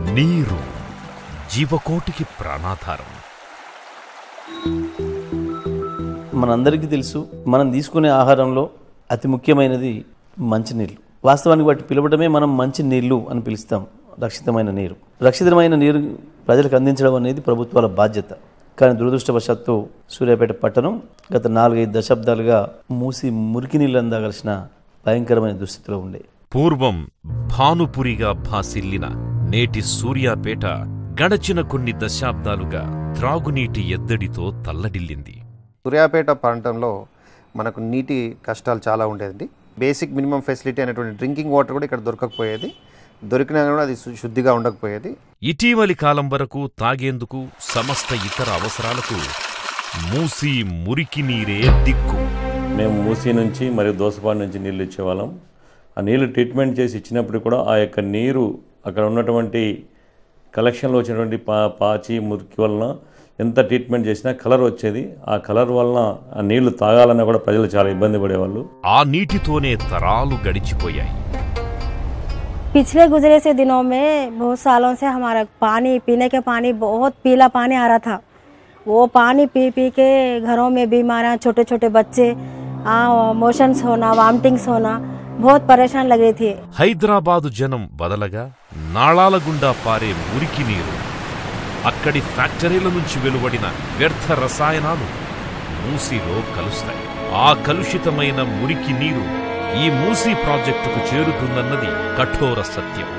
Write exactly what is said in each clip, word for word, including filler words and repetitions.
నీరు జీవకోటికి ప్రాణాధారం. మనందరికీ తెలుసు, మనం తీసుకునే ఆహారంలో అతి ముఖ్యమైనది మంచినీళ్ళు. వాస్తవానికి వాటి పిలవడమే మనం మంచి నీళ్లు అని పిలుస్తాం. రక్షితమైన నీరు రక్షితమైన నీరు ప్రజలకు అందించడం అనేది ప్రభుత్వాల బాధ్యత. కానీ దురదృష్టవశాత్తు సూర్యాపేట పట్టణం గత నాలుగైదు దశాబ్దాలుగా మూసి మురికి నీళ్ళు అందాల్సిన భయంకరమైన దుస్థితిలో ఉండే. పూర్వం భానుపురిగా భాసిల్లిన నేటి సూర్యాపేట గడచిన కొన్ని దశాబ్దాలుగా త్రాగునీటి ఎద్దడితో తల్లడిల్లింది. సూర్యాపేట ప్రాంతంలో మనకు నీటి కష్టాలు చాలా ఉండేది. బేసిక్ మినిమం ఫెసిలిటీ అనేటువంటి డ్రింకింగ్ వాటర్ కూడా ఇక్కడ దొరకకపోయేది. దొరికినా కూడా అది శుద్ధిగా ఉండకపోయేది. ఇటీవలి కాలం వరకు తాగేందుకు సమస్త ఇతర అవసరాలకు మూసి మురికి నీరే దిక్కు. మేము మూసి నుంచి మరియు దోసపాడు నుంచి నీళ్ళు ఇచ్చేవాళ్ళం. ఆ నీళ్లు ట్రీట్మెంట్ చేసి ఇచ్చినప్పుడు కూడా ఆ యొక్క నీరు అక్కడ ఉన్నటువంటి కలెక్షన్లో వచ్చినటువంటి పా పాచి మురికి వలన ఎంత ట్రీట్మెంట్ చేసినా కలర్ వచ్చేది. ఆ కలర్ వలన ఆ నీళ్లు తాగాలన్నా కూడా ప్రజలు చాలా ఇబ్బంది పడేవాళ్ళు. ఆ నీటితోనే తరాలు గడిచిపోయాయి. पिछले गुजरे से दिनों में बहुत सालों से हमारा पानी पीने के पानी बहुत पीला पानी आ रहा था. वो पानी पी पी के घरों में बीमारियां, छोटे छोटे बच्चे मोशंस होना, वामिटिंग्स होना, बहुत परेशान लग रही थी. హైదరాబాదు జనం బదలగా నాళాల గుండా పారే మురికి నీరు, అక్కడి ఫ్యాక్టరీల నుంచి వెలువడిన వ్యర్థ రసాయనాలు మూసీలో కలుస్తాయి. ఆ కలుషితమైన మురికి నీరు ఈ మూసీ ప్రాజెక్టుకు చేరుతుందన్నది కఠోర సత్యం.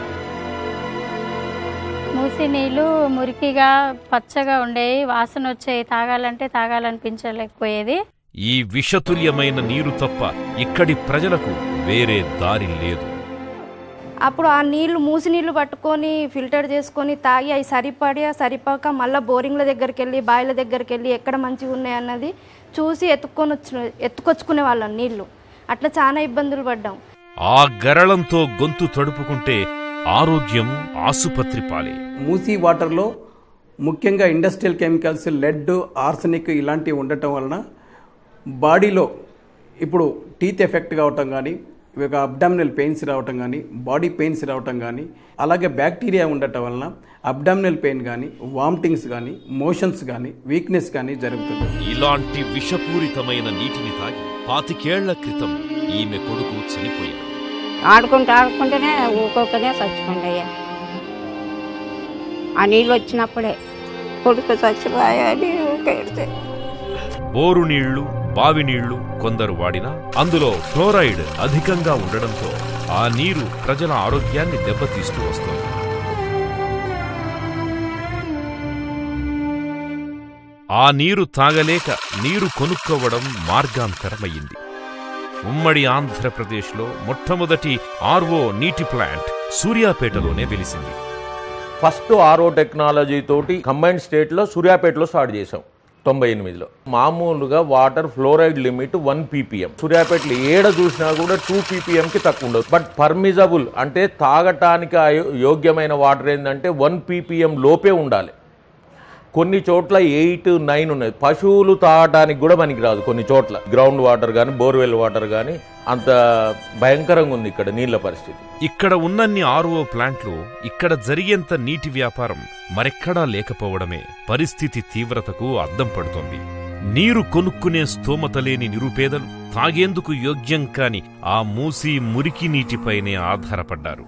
మూసీ నీళ్లు మురికిగా పచ్చగా ఉండేవి, వాసన వచ్చేవి. తాగాలంటే తాగాలనిపించలేకపోయేది. ఈ విషతుల్యమైన నీరు తప్ప ఇక్కడి ప్రజలకు వేరే దారి లేదు. అప్పుడు ఆ నీళ్లు మూసి నీళ్లు పట్టుకొని ఫిల్టర్ చేసుకొని తాగి అవి సరిపడి సరిపోక మళ్ళీ బోరింగ్ల దగ్గరికి వెళ్ళి బాయిల దగ్గరికి వెళ్ళి ఎక్కడ మంచిగా ఉన్నాయన్నది చూసి ఎత్తుక్కొని వచ్చి ఎత్తుకొచ్చుకునే వాళ్ళం నీళ్లు. అట్లా చాలా ఇబ్బందులు పడ్డాం. ఆ గరళంతో గొంతు తడుపుకుంటే ఆరోగ్యం ఆసుపత్రి పాలే. మూసీ వాటర్లో ముఖ్యంగా ఇండస్ట్రియల్ కెమికల్స్, లెడ్, ఆర్సనిక్ ఇలాంటివి ఉండటం వలన బాడీలో ఇప్పుడు టీత్ ఎఫెక్ట్ కావటం కానీ, ఇక అబ్డామినల్ పెయిన్స్ రావటం కానీ, బాడీ పెయిన్స్ రావటం కానీ, అలాగే బ్యాక్టీరియా ఉండటం వలన అబ్డామినల్ పెయిన్ కానీ, వామిటింగ్స్ కానీ, మోషన్స్ కానీ, వీక్నెస్ కానీ జరుగుతుంది. ఇలాంటి విషపూరితమైన నీటిని తాగి పాతికేళ్ల క్రితం ఈమె కొడుకు చనిపోయాడు. ఆడుకుంటూ ఆడుకుంటూనే ఊకొకనే చచ్చిపోయాయ్యా. ఆ నీళ్ళు వచ్చినప్పుడే కొడుకు చచ్చిపోయాని ఊకెడితే. బోరు నీళ్లు, బావి నీళ్లు కొందరు వాడినా అందులో ఫ్లోరైడ్ అధికంగా ఉండడంతో ఆ నీరు ప్రజల ఆరోగ్యాన్ని దెబ్బతీస్తూ వస్తోంది. ఆ నీరు తాగలేక నీరు కొనుక్కోవడం మార్గాంతరమయ్యింది. ఉమ్మడి ఆంధ్రప్రదేశ్లో మొట్టమొదటి ఆర్ఓ నీటి ప్లాంట్ సూర్యాపేటలోనే వెలిసింది. ఫస్ట్ ఆర్ఓ టెక్నాలజీ తోటి కంబైన్డ్ స్టేట్లో సూర్యాపేటలో స్టార్ట్ చేసాం తొంభై ఎనిమిదిలో. మామూలుగా water fluoride limit one ppm. సూర్యాపేటలో ఏడ చూసినా కూడా టూ పీపీఎంకి తక్కువ ఉండదు. బట్ పర్మిజబుల్ అంటే తాగటానికి యోగ్యమైన వాటర్ ఏంటంటే వన్ పీపీఎం లోపే ఉండాలి. కొన్ని చోట్ల ఎయిట్ నైన్ ఉన్నాయి. పశువులు తాగటానికి కూడా పనికి రాదు. కొన్ని చోట్ల గ్రౌండ్ వాటర్ కానీ, బోర్వెల్ వాటర్ కానీ అంత భయంకరంగా ఉంది ఇక్కడ నీళ్ల పరిస్థితి. ఇక్కడ ఉన్నన్ని ఆర్ఓ ప్లాంట్లు, ఇక్కడ జరిగేంత నీటి వ్యాపారం మరెక్కడా లేకపోవడమే పరిస్థితి తీవ్రతకు అద్దం పడుతోంది. నీరు కొనుక్కునే స్తోమత లేని నిరుపేదలు తాగేందుకు యోగ్యం కాని ఆ మూసి మురికి నీటిపైనే ఆధారపడ్డారు.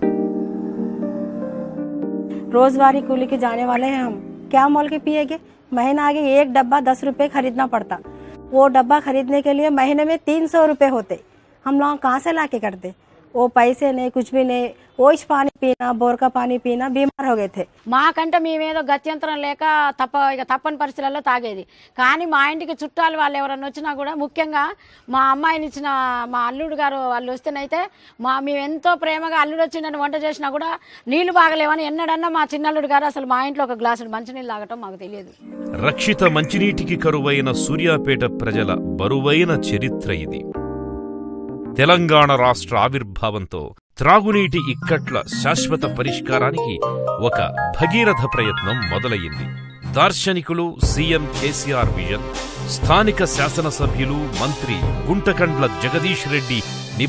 రోజువారీ కూలీకి जाने वाले हैं हम, क्या मोल के पिएंगे? महीना आगे एक डब्बा दस रुपए खरीदना पड़ता. वो डब्बा खरीदने के लिए महीने में तीन सौ रुपये होते. हम लोग कहाँ से ला के करते? वो पैसे नहीं, कुछ भी नहीं. वो इस पानी पीना, बोर का पानी पीना, बीमार हो गए थे. మాకంటే మేమేదో గత్యంతరం లేక తప్ప ఇక తప్పని పరిస్థితుల్లో తాగేది. కానీ మా ఇంటికి చుట్టాలు వాళ్ళు ఎవరన్నా వచ్చినా కూడా, ముఖ్యంగా మా అమ్మాయిని ఇచ్చిన మా అల్లుడు గారు వాళ్ళు వస్తేనైతే మా మేము ఎంతో ప్రేమగా అల్లుడు వచ్చిందని వంట చేసినా కూడా నీళ్లు బాగలేవని ఎన్నడన్నా మా చిన్నల్లుడు గారు అసలు మా ఇంట్లో ఒక గ్లాసు మంచినీళ్ళు తాగటం మాకు తెలియదు. రక్షిత మంచినీటికి కరువైన సూర్యాపేట ప్రజల బరువైన చరిత్ర ఇది. తెలంగాణ రాష్ట్ర ఆవిర్భావంతో త్రాగునీటి ఇక్కట్ల శాశ్వత పరిష్కారానికి ఒక భగీరథ ప్రయత్నం మొదలయ్యింది. దార్శనికులు సీఎం కేసీఆర్ విజన్, స్థానిక శాసనసభ్యులు మంత్రి గుంటకండ్ల జగదీష్ రెడ్డి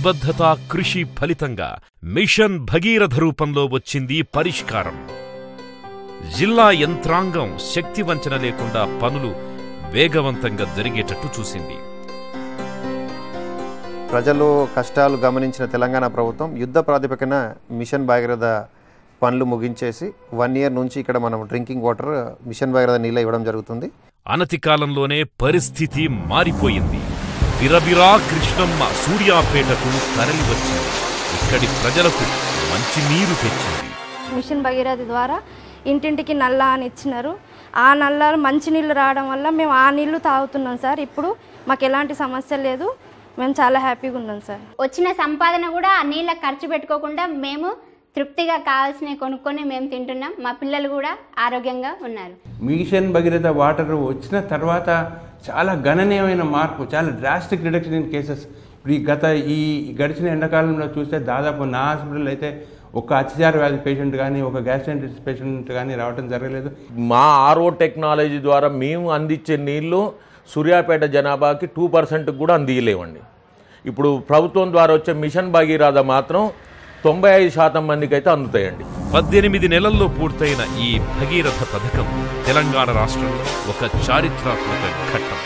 నిబద్ధతా కృషి ఫలితంగా మిషన్ భగీరథ రూపంలో వచ్చింది పరిష్కారం. జిల్లా యంత్రాంగం శక్తి వంచన లేకుండా పనులు వేగవంతంగా జరిగేటట్టు చూసింది. ప్రజలు కష్టాలు గమనించిన తెలంగాణ ప్రభుత్వం యుద్ధ ప్రాతిపదికన మిషన్ భగీరథ పనులు ముగించేసి వన్ ఇయర్ నుంచి ఇక్కడ మనం డ్రింకింగ్ వాటర్ మిషన్ భగీరథ నీళ్ళు ఇవ్వడం జరుగుతుంది. అనతి కాలంలోనే పరిస్థితి మారిపోయింది. బిరబిరా కృష్ణమ్మ సూర్యాపేటకు తరలి వచ్చింది. ఇక్కడి ప్రజలకు మంచి నీరు తెచ్చింది. మిషన్ భగీరథ ద్వారా ఇంటింటికి నల్ల అని ఇచ్చినారు. ఆ నల్ల మంచి నీళ్ళు రావడం వల్ల మేము ఆ నీళ్లు తాగుతున్నాం సార్. ఇప్పుడు మాకు ఎలాంటి సమస్య లేదు, మేము చాలా హ్యాపీగా ఉన్నాం సార్. వచ్చిన సంపాదన కూడా ఆ నీళ్ళకి ఖర్చు పెట్టుకోకుండా మేము తృప్తిగా కావాల్సినవి కొనుక్కొని మేము తింటున్నాం. మా పిల్లలు కూడా ఆరోగ్యంగా ఉన్నారు. మిషన్ భగీరథ వాటర్ వచ్చిన తర్వాత చాలా గణనీయమైన మార్పు, చాలా డ్రాస్టిక్ రిడక్షన్ ఇన్ కేసెస్. ఇప్పుడు ఈ గత ఈ గడిచిన ఎండాకాలంలో చూస్తే దాదాపు నా హాస్పిటల్ అయితే ఒక అతిసార వ్యాధి పేషెంట్ కానీ ఒక గ్యాస్ట్రైటిస్ పేషెంట్ కానీ రావడం జరగలేదు. మా ఆర్ఓ టెక్నాలజీ ద్వారా మేము అందించే నీళ్లు సూర్యాపేట జనాభాకి టూ పర్సెంట్ కూడా అందియలేవండి. ఇప్పుడు ప్రభుత్వం ద్వారా వచ్చే మిషన్ భగీరథ మాత్రం తొంభై ఐదు శాతం మందికి అయితే అందుతాయండి. పద్దెనిమిది నెలల్లో పూర్తయిన ఈ భగీరథ పథకం తెలంగాణ రాష్ట్రంలో ఒక చారిత్రాత్మక ఘట్టం.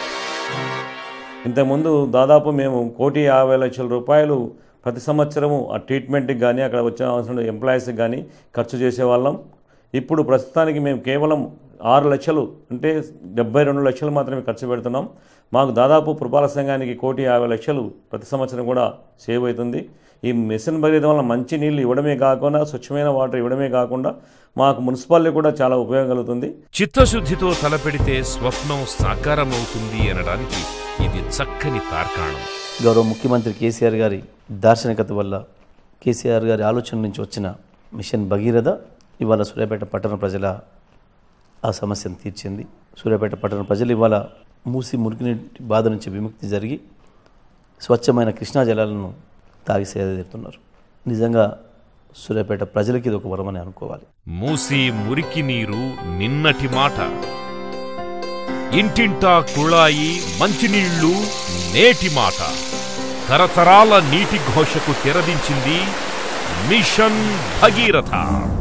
ఇంతకుముందు దాదాపు మేము కోటి యాభై లక్షల రూపాయలు ప్రతి సంవత్సరము ఆ ట్రీట్మెంట్కి కానీ అక్కడ వచ్చే అవసరం ఎంప్లాయీస్కి కానీ ఖర్చు చేసేవాళ్ళం. ఇప్పుడు ప్రస్తుతానికి మేము కేవలం ఆరు లక్షలు అంటే డెబ్బై రెండు లక్షలు మాత్రమే ఖర్చు పెడుతున్నాం. మాకు దాదాపు పురపాలక సంఘానికి కోటి యాభై లక్షలు ప్రతి సంవత్సరం కూడా సేవ్ అవుతుంది. ఈ మిషన్ భగీరథ వల్ల మంచి నీళ్లు ఇవ్వడమే కాకుండా స్వచ్ఛమైన వాటర్ ఇవ్వడమే కాకుండా మాకు మున్సిపాలిటీ కూడా చాలా ఉపయోగం కలుగుతుంది. చిత్తశుద్ధితో తలపెడితే స్వప్నం సాకారమవుతుంది అనడానికి ఇది చక్కని తార్కాణం. గౌరవ ముఖ్యమంత్రి కేసీఆర్ గారి దార్శనికత వల్ల, కేసీఆర్ గారి ఆలోచన నుంచి వచ్చిన మిషన్ భగీరథ ఇవాళ సూర్యాపేట పట్టణ ప్రజల ఆ సమస్యను తీర్చింది. సూర్యాపేట పట్టణ ప్రజలు ఇవాళ మూసి మురికినీటి బాధ నుంచి విముక్తి జరిగి స్వచ్ఛమైన కృష్ణా జలాలను తాగి సేద తీరుతున్నారు. నిజంగా సూర్యాపేట ప్రజలకి ఇది ఒక వరమని అనుకోవాలి. మూసి మురికి నీరు నిన్నటి మాట, ఇంటింటా కుళాయి మంచినీళ్లు నేటి మాట. తరతరాల నీటి ఘోషకు తెరదించింది మిషన్ భగీరథ.